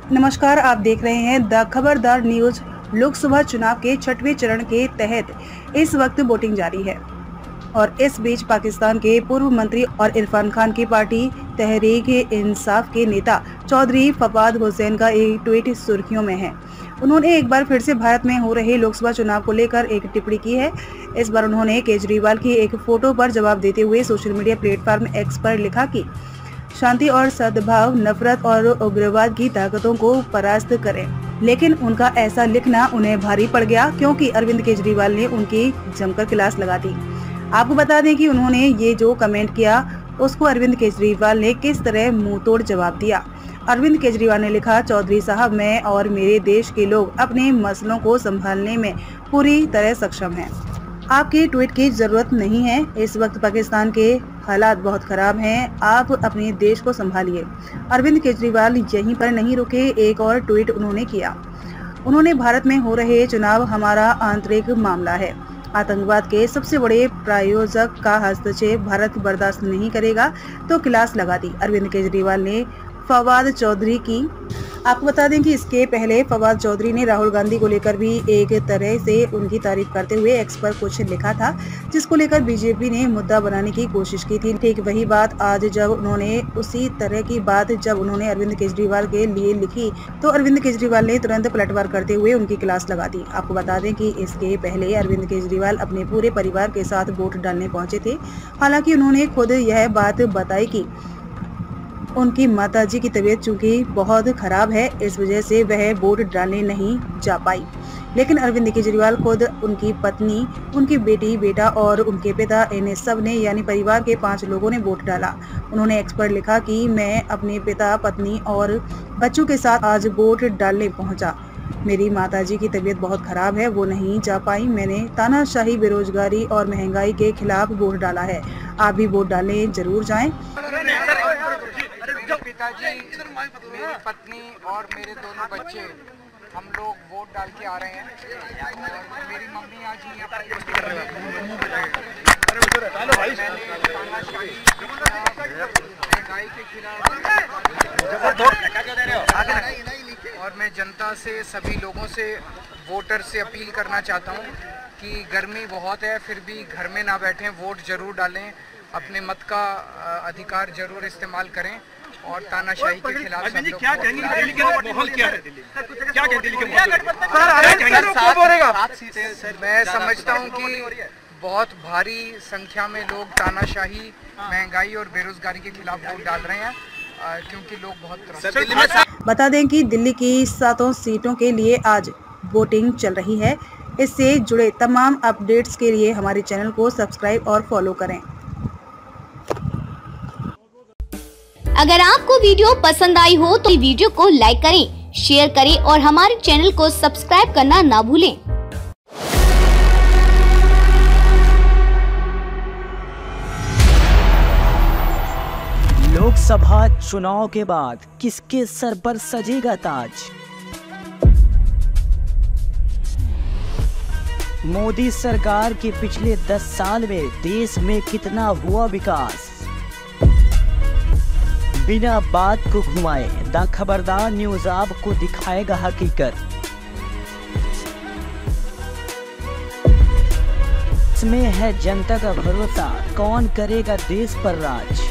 नमस्कार, आप देख रहे हैं द खबरदार न्यूज। लोकसभा चुनाव के 6वें चरण के तहत इस वक्त वोटिंग जारी है और इस बीच पाकिस्तान के पूर्व मंत्री और इरफान खान की पार्टी तहरीक-ए-इंसाफ के नेता चौधरी फवाद हुसैन का एक ट्वीट सुर्खियों में है। उन्होंने एक बार फिर से भारत में हो रहे लोकसभा चुनाव को लेकर एक टिप्पणी की है। इस बार उन्होंने केजरीवाल की एक फोटो पर जवाब देते हुए सोशल मीडिया प्लेटफॉर्म एक्स पर लिखा कि शांति और सद्भाव नफरत और उग्रवाद की ताकतों को परास्त करें। लेकिन उनका ऐसा लिखना उन्हें भारी पड़ गया क्योंकि अरविंद केजरीवाल ने उनकी जमकर क्लास लगा दी। आपको बता दें कि उन्होंने ये जो कमेंट किया उसको अरविंद केजरीवाल ने किस तरह मुंह तोड़ जवाब दिया। अरविंद केजरीवाल ने लिखा, चौधरी साहब, मैं और मेरे देश के लोग अपने मसलों को संभालने में पूरी तरह सक्षम हैं। आपके ट्वीट की जरूरत नहीं है। इस वक्त पाकिस्तान के हालात बहुत खराब हैं। आप अपने देश को संभालिए। अरविंद केजरीवाल यहीं पर नहीं रुके, एक और ट्वीट उन्होंने किया। उन्होंने भारत में हो रहे चुनाव हमारा आंतरिक मामला है। आतंकवाद के सबसे बड़े प्रायोजक का हस्तक्षेप भारत बर्दाश्त नहीं करेगा, तो क्लास लगा दी अरविंद केजरीवाल ने फवाद चौधरी की। आपको बता दें कि इसके पहले फवाद चौधरी ने राहुल गांधी को लेकर भी एक तरह से उनकी तारीफ करते हुए एक्स पर कुछ लिखा था, जिसको लेकर बीजेपी ने मुद्दा बनाने की कोशिश की थी। ठीक वही बात आज जब उन्होंने उसी तरह की बात जब उन्होंने अरविंद केजरीवाल के लिए लिखी, तो अरविंद केजरीवाल ने तुरंत पलटवार करते हुए उनकी क्लास लगा दी। आपको बता दें कि इसके पहले अरविंद केजरीवाल अपने पूरे परिवार के साथ वोट डालने पहुंचे थे। हालांकि उन्होंने खुद यह बात बताई कि उनकी माताजी की तबीयत चूंकि बहुत खराब है, इस वजह से वह वोट डालने नहीं जा पाई। लेकिन अरविंद केजरीवाल खुद, उनकी पत्नी, उनकी बेटी, बेटा और उनके पिता, इन सब ने यानी परिवार के 5 लोगों ने वोट डाला। उन्होंने एक्स पर लिखा कि मैं अपने पिता, पत्नी और बच्चों के साथ आज वोट डालने पहुंचा। मेरी माताजी की तबीयत बहुत खराब है, वो नहीं जा पाई। मैंने तानाशाही, बेरोजगारी और महंगाई के खिलाफ वोट डाला है। आप भी वोट डालने जरूर जाएं। पिताजी, मेरी पत्नी और मेरे दोनों बच्चे, हम लोग वोट डाल के आ रहे हैं। और मेरी मम्मी आज यहाँ पर महंगाई के खिलाफ और मैं जनता से, सभी लोगों से, वोटर से अपील करना चाहता हूँ कि गर्मी बहुत है, फिर भी घर में ना बैठें, वोट जरूर डालें, अपने मत का अधिकार जरूर इस्तेमाल करें और तानाशाही के खिलाफ सब लोग क्या कहेंगे? दिल्ली के माहौल क्या है? क्या कहेंगे दिल्ली के माहौल? मैं समझता हूं कि बहुत भारी संख्या में लोग तानाशाही, महंगाई और बेरोजगारी के खिलाफ वोट डाल रहे हैं क्योंकि लोग बहुत बता दें कि दिल्ली की 7 सीटों के लिए आज वोटिंग चल रही है। इससे जुड़े तमाम अपडेट्स के लिए हमारे चैनल को सब्सक्राइब और फॉलो करें। अगर आपको वीडियो पसंद आई हो तो वीडियो को लाइक करें, शेयर करें और हमारे चैनल को सब्सक्राइब करना ना भूलें। लोकसभा चुनाव के बाद किसके सर पर सजेगा ताज? मोदी सरकार के पिछले 10 साल में देश में कितना हुआ विकास? बिना बात को घुमाए द खबरदार न्यूज आपको दिखाएगा हकीकत। इसमें है जनता का भरोसा, कौन करेगा देश पर राज।